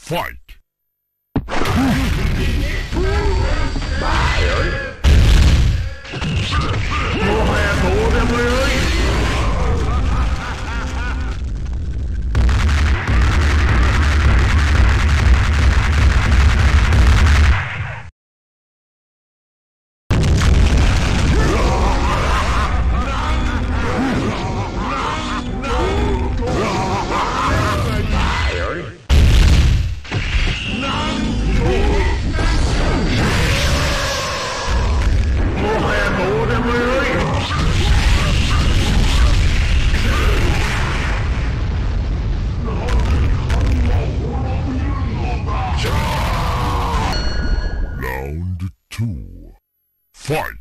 Fight! もはやどうでもよい。Round 2. Fight!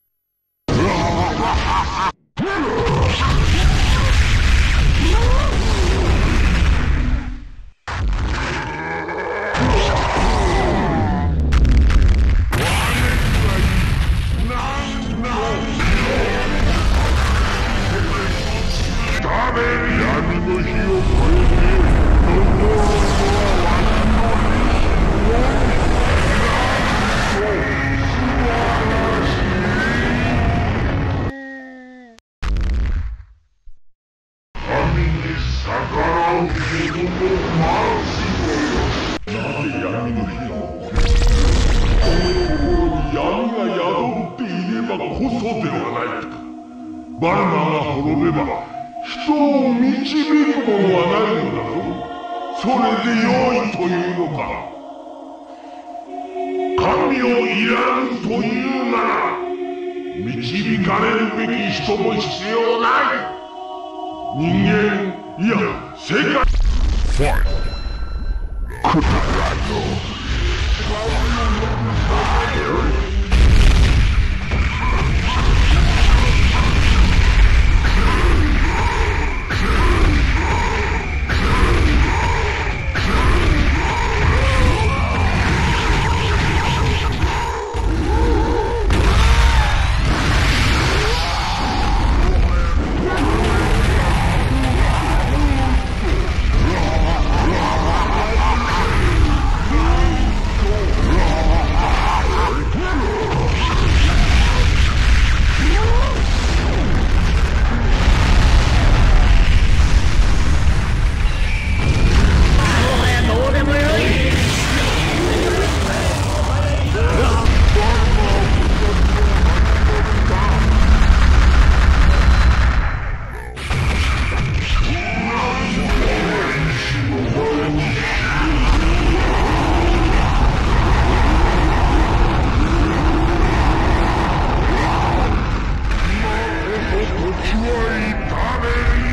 闇の火を越えてバルナが滅べば人を導くものはないのだぞ。それで良いというのか。神をいらぬというなら導かれるべき人も必要ない。人間いや世界ファイトくだらぬ。時は痛める。